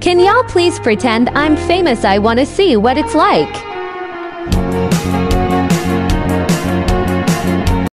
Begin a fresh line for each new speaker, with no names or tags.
Can y'all please pretend I'm famous? I wanna see what it's like.